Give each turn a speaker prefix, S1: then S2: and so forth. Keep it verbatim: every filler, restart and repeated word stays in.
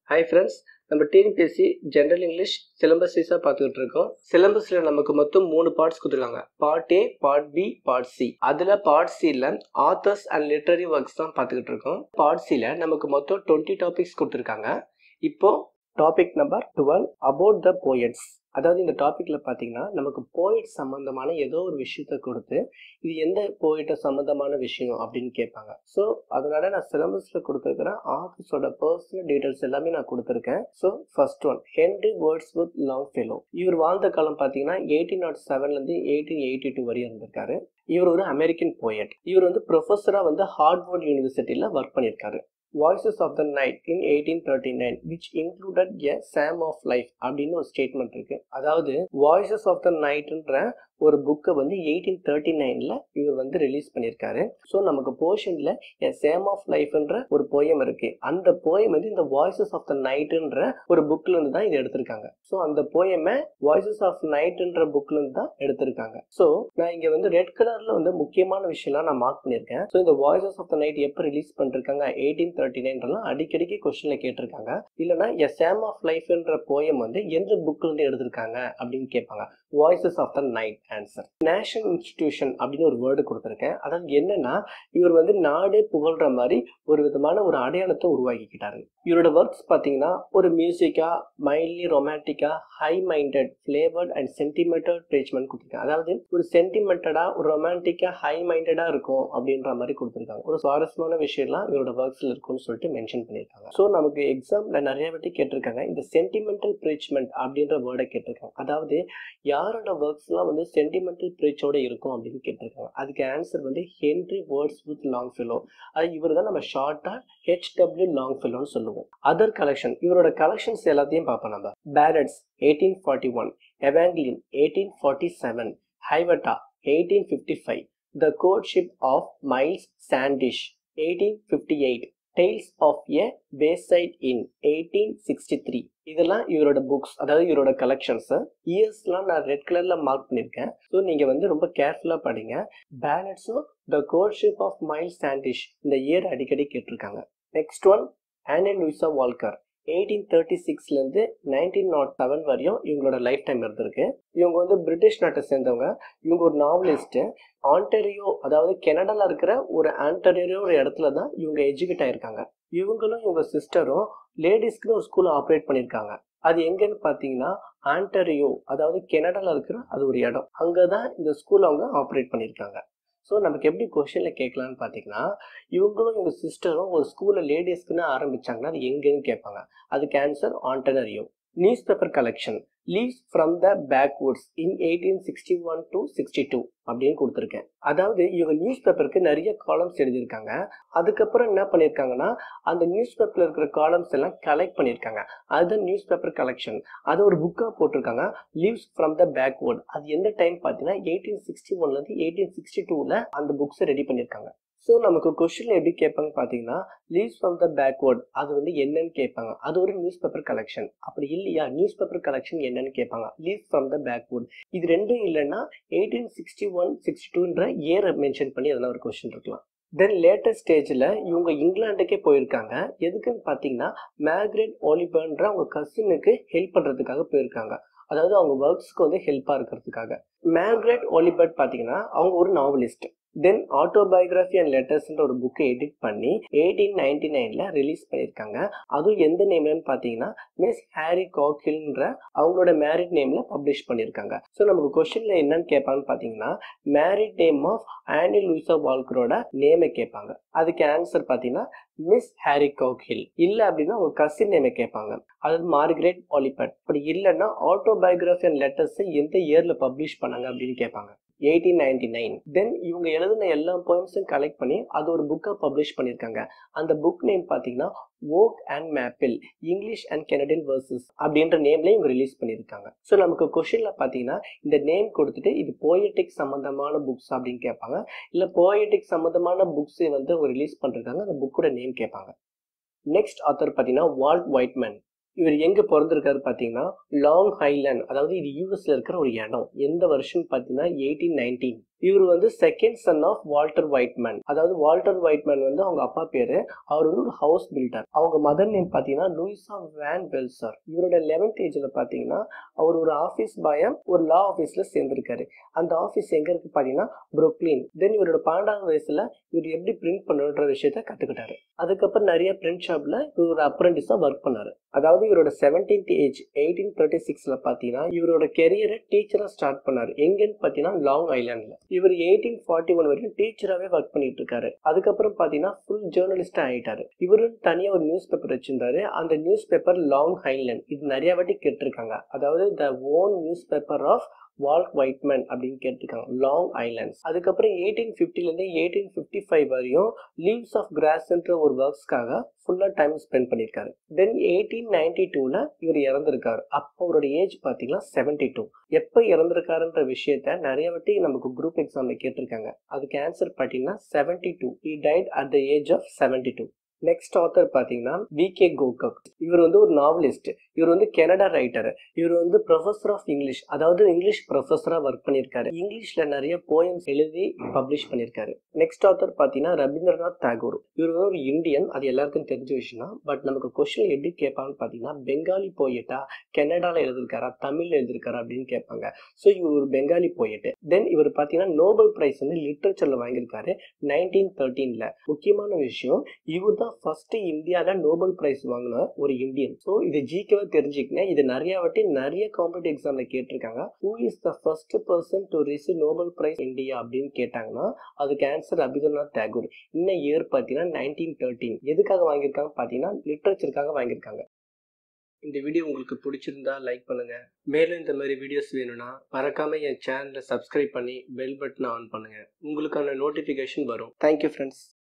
S1: Hi friends, நம்ம T N P S C General English syllabus சீஸா பார்த்துக்கிட்டு இருக்கோம். சிலபஸ்ல நமக்கு மொத்தம் மூணு பார்ட்ஸ் கொடுத்துருக்காங்க. Part A, part B, part C. அதுல பார்ட் Cல authors and literary works தான் பார்த்துக்கிட்டு இருக்கோம். பார்ட் Cல நமக்கு மொத்தம் இருபது டாபிக்ஸ் கொடுத்துருக்காங்க. இப்போ topic number twelve about the poets. அதாவது இந்த டாபிக்ல பார்த்தீங்கன்னா நமக்கு போயிட் சம்பந்தமான ஏதோ ஒரு விஷயத்த கொடுத்து இது எந்த போயிட்ட சம்பந்தமான விஷயம் அப்படின்னு கேட்பாங்க. ஸோ அதனால நான் சிலபஸ்ல கொடுத்துருக்கிற ஆத்தர்ஸோட பர்சனல் டீடைல்ஸ் எல்லாமே நான் கொடுத்துருக்கேன். So first one Henry Wadsworth Longfellow. இவர் வாழ்ந்த காலம் பார்த்தீங்கன்னா எயிட்டீன் நாட் செவன்ல இருந்து எயிட்டீன் எயிட்டி டூ வரையும் இருந்திருக்காரு. இவர் ஒரு அமெரிக்கன் போயட். இவர் வந்து ப்ரொஃபஸரா வந்து ஹார்வர்ட் யூனிவர்சிட்டியில ஒர்க் பண்ணியிருக்காரு. Voices of the Night in eighteen thirty-nine which included a Psalm of Life அப்படின்னு ஒரு ஸ்டேட்மெண்ட் இருக்கு. அதாவது Voices of the Nightன்ற ஒரு புக்கை வந்து எயிட்டீன் தேர்ட்டி நைன்ல இவர் வந்து ரிலீஸ் பண்ணியிருக்காரு. ஸோ நமக்கு போர்ஷன்ல a Psalm of Lifeன்ற ஒரு போயம் இருக்கு. அந்த போயம் வந்து இந்த Voices of the Nightன்ற ஒரு புக்ல இருந்து தான் இது எடுத்திருக்காங்க. ஸோ அந்த போயமை Voices of Nightன்ற புக்ல இருந்து தான் எடுத்திருக்காங்க. ஸோ நான் இங்க வந்து ரெட் கலர்ல வந்து முக்கியமான விஷயம்லாம் நான் மார்க் பண்ணியிருக்கேன். ஸோ இந்த Voices of the Night எப்போ ரிலீஸ் பண்ணிருக்காங்க எயிட்டீன் தேர்ட்டி நைன்லாம் அடிக்கடிக்கு கொஸ்டின்ல கேட்டிருக்காங்க. இல்லைன்னா எ சாம் ஆஃப் லைஃப்ன்ற போயம் வந்து எந்த புக்ல இருந்து எடுத்திருக்காங்க அப்படின்னு கேட்பாங்க. Voices of the night answer. National institution அப்படின்னு ஒரு வேர்டு கொடுத்துருக்கேன். அதாவது என்னன்னா இவர் வந்து நாடே புகழ்ற மாதிரி ஒரு விதமான ஒரு அடையாளத்தை உருவாக்கிக்கிட்டாரு. இவரோட ஒர்க்ஸ் பார்த்தீங்கன்னா ஒரு மியூசிக்கா மைல்ட்லி ரொமான்டிக்கா high minded flavoured and sentimental treatment கொடுத்துருக்காங்க. அதாவது ஒரு சென்டிமெண்டடா ஒரு ரொமான்டிக்கா ஹை மைண்டடா இருக்கும் அப்படின்ற மாதிரி கொடுத்துருக்காங்க. ஒரு சுவாரஸ்யமான விஷயம்லாம் இவரோட ஒர்க்ஸ்ல இருக்கும்னு சொல்லிட்டு மென்ஷன் பண்ணியிருக்காங்க. ஸோ நமக்கு எக்ஸாம்ல நிறைய வாட்டி கேட்டிருக்காங்க இந்த சென்டிமெண்டல் ப்ரீச்மெண்ட் அப்படின்ற வேர்டை கேட்டிருக்காங்க. அதாவது யாரோட ஒர்க்ஸ்லாம் வந்து சென்டிமெண்டல் ப்ரீச்சோட இருக்கும் அப்படின்னு கேட்டிருக்காங்க. அதுக்கு ஆன்சர் வந்து ஹென்ரி வேர்ட்ஸ்வொர்த் லாங்ஃபெல்லோ. அது இவர் தான் நம்ம ஷார்ட்டா ஹெச் டபிள்யூ லாங்ஃபெல்லோன்னு சொல்லுவோம். அதர் கலெக்ஷன் இவரோட கலெக்ஷன்ஸ் எல்லாத்தையும் பார்ப்போம். நம்ம ballads eighteen forty one, Evangeline eighteen forty seven, Hiawatha eighteen fifty five, the courtship of Miles Standish eighteen fifty eight, Tales of a Wayside Inn eighteen sixty three. இதெல்லாம் இவரோட books, அதாவது இவரோட collections. இயர்ஸ்லாம் நான் red கலர்ல mark பண்ணியிருக்கேன். So நீங்க வந்து ரொம்ப கேர்ஃபுல்லா படிங்க. பேலட்ஸும் த கோர்ட்ஷிப் ஆஃப் மைல்ஸ் சாண்டிஷ் இந்த இயர் அடிக்கடி கேட்டிருக்காங்க. Next one Annie Louisa Walker eighteen thirty சிக்ஸ்லேருந்து நைன்டீன் நாட் செவன் வரையும் இவங்களோட லைஃப் டைம் இருந்திருக்கு. இவங்க வந்து பிரிட்டிஷ் நாட்டை சேர்ந்தவங்க. இவங்க ஒரு நாவலிஸ்ட்டு. ஆன்டரியோ அதாவது கனடால இருக்கிற ஒரு ஆன்டரியோ ஒரு இடத்துல தான் இவங்க எஜுகேட் ஆயிருக்காங்க. இவங்களும் இவங்க சிஸ்டரும் லேடிஸ்க்குன்னு ஒரு ஸ்கூலை ஆப்ரேட் பண்ணியிருக்காங்க. அது எங்கன்னு பார்த்தீங்கன்னா ஆன்டரியோ அதாவது கனடால இருக்கிற அது ஒரு இடம். அங்கே தான் இந்த ஸ்கூல் அவங்க ஆப்ரேட் பண்ணியிருக்காங்க. ஸோ நமக்கு எப்படி கொஸ்டினில் கேட்கலான்னு பார்த்தீங்கன்னா இவங்களும் இவங்க சிஸ்டரும் ஒரு ஸ்கூலில் லேடிஸ்க்குன்னு ஆரம்பிச்சாங்கன்னா அது எங்கன்னு கேட்பாங்க. அதுக்கு answer Ontario. News paper collection leaves from the backwoods in eighteen sixty one to sixty two அப்படின்னு கொடுத்துருக்கேன். அதாவது இவங்க நியூஸ் பேப்பருக்கு நிறைய காலம்ஸ் எழுதியிருக்காங்க. அதுக்கப்புறம் என்ன பண்ணியிருக்காங்கன்னா அந்த நியூஸ் பேப்பர்ல இருக்கிற காலம்ஸ் எல்லாம் கலெக்ட் பண்ணியிருக்காங்க. அதுதான் நியூஸ் பேப்பர் கலெக்ஷன். அது ஒரு புக்காக போட்டிருக்காங்க. Leaves from the backwood. அது எந்த டைம் பார்த்தீங்கன்னா எயிட்டீன் சிக்ஸ்டி ஒன்லேருந்து எயிட்டீன் சிக்ஸ்டி டூவில் அந்த புக்ஸை ரெடி பண்ணியிருக்காங்க. ஸோ நமக்கு கொஸ்டின் எப்படி கேட்பாங்க பார்த்தீங்கன்னா லீவ்ஸ் ஃப்ரம் த பேக்வேர்ட் அது வந்து என்னன்னு கேட்பாங்க. அது ஒரு நியூஸ் பேப்பர் கலெக்ஷன். அப்படி இல்லையா நியூஸ் பேப்பர் கலெக்ஷன் என்னன்னு கேட்பாங்க. லீவ்ஸ் ஃப்ரம் த பேக்வேர்ட் இது ரெண்டும் இல்லைன்னா எயிட்டீன் சிக்ஸ்டி ஒன் சிக்ஸ்டி டூன்ற இயரை மென்ஷன் பண்ணி அதெல்லாம் ஒரு கொஸ்டின் இருக்கலாம். தென் லேட்டஸ்ட் ஸ்டேஜில் இவங்க இங்கிலாந்துக்கே போயிருக்காங்க. எதுக்குன்னு பார்த்தீங்கன்னா மேர்கரெட் ஒலிபர்ன்ற அவங்க கசினுக்கு ஹெல்ப் பண்ணுறதுக்காக போயிருக்காங்க. அதாவது அவங்க ஒர்க்ஸ்க்கு வந்து ஹெல்ப்பாக இருக்கிறதுக்காக. மேர்கரெட் ஒலிபர்ட் பார்த்தீங்கன்னா அவங்க ஒரு நாவலிஸ்ட். தென் ஆட்டோபயோகிராஃபி அண்ட் லெட்டர்ஸ்ன்ற ஒரு புக்கை எடிட் பண்ணி எயிட்டீன் நைன்டி நைன்ல ரிலீஸ் பண்ணியிருக்காங்க. அதுவும் எந்த நேம்லன்னு பார்த்தீங்கன்னா மிஸ் ஹாரி காக்ஹில்ன்ற அவங்களோட மேரிட் நேம்ல பப்ளிஷ் பண்ணியிருக்காங்க. ஸோ நமக்கு கொஸ்டின்ல என்னன்னு கேட்பாங்கன்னு பார்த்தீங்கன்னா married name of Annie Louisa வால்கரோட நேமை கேட்பாங்க. அதுக்கு ஆன்சர் பார்த்தீங்கன்னா மிஸ் ஹாரி காக்ஹில். இல்லை அப்படின்னா அவங்க கசின் நேமை கேட்பாங்க. அதாவது மார்கரெட் ஒலிபர்ட். அப்படி இல்லைன்னா ஆட்டோபயோகிராஃபி அண்ட் லெட்டர்ஸை எந்த இயர்ல பப்ளிஷ் பண்ணாங்க அப்படின்னு கேட்பாங்க. Eighteen ninety nine. தென் இவங்க எழுதின எல்லா போயம்ஸும் கலெக்ட் பண்ணி அது ஒரு புக்கை பப்ளிஷ் பண்ணியிருக்காங்க. அந்த புக் நேம் பார்த்தீங்கன்னா oak and maple English and Canadian verses அப்படின்ற நேம்ல இவங்க ரிலீஸ் பண்ணியிருக்காங்க. ஸோ நமக்கு கொஸ்டின்ல பார்த்தீங்கன்னா இந்த நேம் கொடுத்துட்டு இது போயட்டிக் சம்பந்தமான புக்ஸ் அப்படின்னு கேட்பாங்க. இல்லை போயட்டிக் சம்பந்தமான புக்ஸ் வந்து ரிலீஸ் பண்ணிருக்காங்க. அந்த புக்கோட நேம் கேட்பாங்க. நெக்ஸ்ட் ஆத்தர் பார்த்தீங்கன்னா வால்ட் வைட்மேன். இவர் எங்க பிறந்திருக்காரு பார்த்தீங்கன்னா லாங் ஐலாண்ட் அதாவது இது யூஎஸ்ல இருக்கிற ஒரு இடம். எந்த வருஷம் பார்த்தீங்கன்னா எயிட்டீன் நைன்டீன். இவர் வந்து second son of Walter Whitman. அதாவது வால்டர் வைட்மேன் வந்து அவங்க அப்பா பேரு. அவர் வந்து ஒரு ஹவுஸ் பில்டர். அவங்க மதர் நேம் பாத்தீங்கன்னா லூயிசா வேன் பெல்சர். இவரோட லெவன்த் ஏஜ்ல பாத்தீங்கன்னா அவர் ஒரு ஆபீஸ் பாயா ஒரு லா ஆபீஸ்ல சேர்ந்திருக்காரு. அந்த ஆபீஸ் எங்க இருக்கு பாத்தீங்கன்னா புரூக்ளின். தென் இவரோட பன்னெண்டாவது வயசுல இவர் எப்படி பிரிண்ட் பண்ணுன்ற விஷயத்த கத்துக்கிட்டாரு. அதுக்கப்புறம் நிறைய பிரிண்ட் ஷாப்ல இவர் அப்ரெண்டிஸா ஒர்க் பண்ணாரு. அதாவது இவரோட செவன்டீன்த் ஏஜ் எயிட்டீன் தேர்ட்டி சிக்ஸ்ல பாத்தீங்கன்னா இவரோட கெரியரை டீச்சரா ஸ்டார்ட் பண்ணாரு. எங்கன்னு பாத்தீங்கன்னா லாங் ஐலாண்ட்ல. இவர் எயிட்டீன் ஃபார்ட்டி ஒன் வரைக்கும் டீச்சராகவே ஒர்க் பண்ணிட்டு இருக்காரு. அதுக்கப்புறம் பாத்தீங்கன்னா ஃபுல் ஜேர்னலிஸ்டா ஆயிட்டாரு. இவரு தனியா ஒரு நியூஸ் பேப்பர் வச்சிருந்தாரு. அந்த நியூஸ் பேப்பர் லாங் ஐலாண்ட். இது நிறைய வாட்டி கேட்டிருக்காங்க. அதாவது the own news paper of Walt Whitman அப்படின்னு கேட்டிருக்காங்க. Long islands. அதுக்கப்புறம் எயிட்டீன் பிப்டில இருந்து எயிட்டீன் பிப்டி ஃபைவ் வரையும் லீவ்ஸ் ஆஃப் கிராஸ்ன்ற ஒரு ஒர்க்ஸ்க்காக ஃபுல்லா டைம் ஸ்பெண்ட் பண்ணிருக்காரு. தென் எயிட்டீன் நைன்டி டூல இவர் இறந்திருக்காரு. அப்போ அவரோட ஏஜ் பாத்தீங்கன்னா செவன்டி டூ. எப்ப இறந்திருக்காருன்ற விஷயத்த நிறைய வாட்டி நமக்கு குரூப் எக்ஸாம்ல கேட்டிருக்காங்க. அதுக்கு ஆன்சர் பாத்தீங்கன்னா seventy two. He died at the age of seventy two. Next author பாத்தீங்கன்னா வி கே கோகக். இவர் வந்து ஒரு நாவலிஸ்ட். இவர் வந்து கனடா ரைட்டர். இவர் வந்து ப்ரொஃபஸர் ஆஃப் இங்கிலீஷ். அதாவது இங்கிலீஷ் ப்ரொஃபஸரா ஒர்க் பண்ணியிருக்காரு. இங்கிலீஷ்ல நிறைய போயம்ஸ் எழுதி பப்ளிஷ் பண்ணியிருக்காரு. நெக்ஸ்ட் ஆத்தர் பாத்தீங்கன்னா ரவீந்திரநாத் தாகூர். இவர் வந்து ஒரு இந்தியன். அது எல்லாருக்கும் தெரிஞ்ச விஷயம் தான். பட் நமக்கு கொஸ்டின் எப்படி கேட்பாங்கன்னு பாத்தீங்கன்னா பெங்காலி போயட்டா, கனடால எழுதிருக்காரா, தமிழ்ல எழுதிருக்காரா அப்படின்னு கேட்பாங்க. ஸோ இவர் ஒரு பெங்காலி போயட்டு. தென் இவர் பாத்தீங்கன்னா நோபல் பிரைஸ் வந்து லிட்ரேச்சர்ல வாங்கியிருக்காரு நைன்டீன் தேர்ட்டீன்ல. முக்கியமான விஷயம் இவர் தான் ஃபர்ஸ்ட் இந்தியால நோபல் பிரைஸ் வாங்கின ஒரு இந்தியன். சோ இது ஜிகேவா தெரிஞ்சுக்கங்க. இது நிறைய வாட்டி நிறைய காம்படிட்டிவ் எக்ஸாம்ல கேட்டிருக்காங்க. Who is the first person to receive Nobel prize India அப்படின்னு கேட்டாங்கன்னா அதுக்கு ஆன்சர் ரவீந்திரநாத் தாகூர். இன்னும் இயர் பாத்தீங்கன்னா நைன்டீன் தேர்ட்டீன். எதுக்காக வாங்கியிருக்காங்க பாத்தீங்கன்னா லிட்ரேச்சருக்காக வாங்கியிருக்காங்க. இந்த வீடியோ உங்களுக்கு பிடிச்சிருந்தா லைக் பண்ணுங்க. மேலும் இந்த மாதிரி வீடியோஸ் வேணும்னா மறக்காம என் சேனலை சப்ஸ்கிரைப் பண்ணி பெல் பட்டனை ஆன் பண்ணுங்க. உங்களுக்கான நோட்டிபிகேஷன் வரும். Thank you friends.